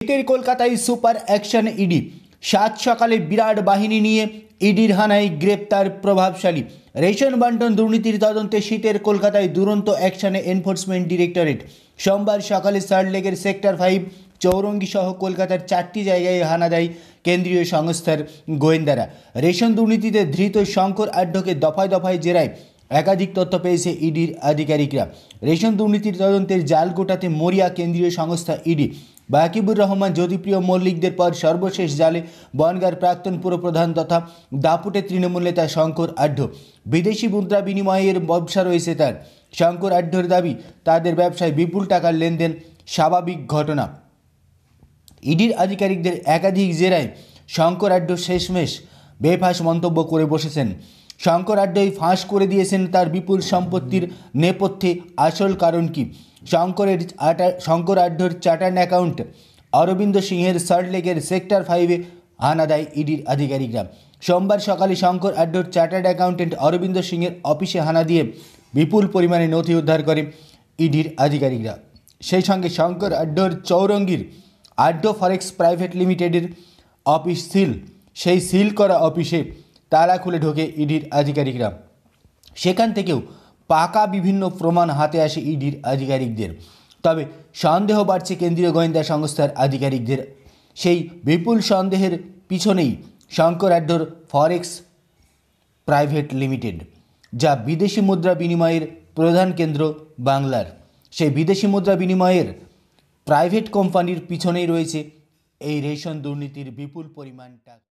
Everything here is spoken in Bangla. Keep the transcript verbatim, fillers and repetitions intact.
শীতের কলকাতায় সুপার অ্যাকশন ইডি। সাত সকালে বিরাট বাহিনী নিয়ে ইডির হানায় গ্রেপ্তার প্রভাবশালী। রেশন বন্টন দুর্নীতির তদন্তে শীতের কলকাতায় দুরন্ত অ্যাকশনে এনফোর্সমেন্ট ডিরেক্টরেট। সোমবার সকালে সল্টলেকের সেক্টর ফাইভ, চৌরঙ্গি সহ কলকাতার চারটি জায়গায় হানা দেয় কেন্দ্রীয় সংস্থার গোয়েন্দারা। রেশন দুর্নীতিতে ধৃত শঙ্কর আঢ্যকে দফায় দফায় জেরায় একাধিক তথ্য পেয়েছে ইডির আধিকারিকরা। রেশন দুর্নীতির তদন্তের জাল গোটাতে মরিয়া কেন্দ্রীয় সংস্থা ইডি। বাকিবুর রহমান, জ্যোতিপ্রিয় মল্লিকদের পর সর্বশেষ জালে বনগাঁর প্রাক্তন পুরপ্রধান তথা দাপুটে তৃণমূল নেতা শঙ্কর আঢ্য। বিদেশি মুদ্রা বিনিময়ের ব্যবসা রয়েছে তার। শঙ্কর আঢ্যর দাবি, তাদের ব্যবসায় বিপুল টাকার লেনদেন স্বাভাবিক ঘটনা। ইডির আধিকারিকদের একাধিক জেরায় শঙ্কর আঢ্য শেষমেশ বেফাঁস মন্তব্য করে বসেছেন। শঙ্কর আঢ্যই ফাঁস করে দিয়েছেন তার বিপুল সম্পত্তির নেপথ্যে আসল কারণ কি। শঙ্করের শঙ্কর আঢ্যর চার্টার্ড অ্যাকাউন্ট অরবিন্দ সিংহের সল্টলেকের সেক্টর ফাইভে হানা দেয় ইডির আধিকারিকরা। সোমবার সকালে শঙ্কর আঢ্যর চার্টার্ড অ্যাকাউন্টেন্ট অরবিন্দ সিংহের অফিসে হানা দিয়ে বিপুল পরিমাণে নথি উদ্ধার করে ইডির আধিকারিকরা। সেই সঙ্গে শঙ্কর আঢ্যর চৌরঙ্গীর আঢ্য ফরেক্স প্রাইভেট লিমিটেডের অফিস সিল। সেই সিল করা অফিসে তালা খুলে ঢোকে ইডির আধিকারিকরা। সেখান থেকেও পাকা বিভিন্ন প্রমাণ হাতে আসে ইডির আধিকারিকদের। তবে সন্দেহ বাড়ছে কেন্দ্রীয় গোয়েন্দা সংস্থার আধিকারিকদের। সেই বিপুল সন্দেহের পিছনেই শঙ্কর আঢ্যর ফরেক্স প্রাইভেট লিমিটেড, যা বিদেশি মুদ্রা বিনিময়ের প্রধান কেন্দ্র বাংলার। সেই বিদেশি মুদ্রা বিনিময়ের প্রাইভেট কোম্পানির পিছনেই রয়েছে এই রেশন দুর্নীতির বিপুল পরিমাণ টাকা।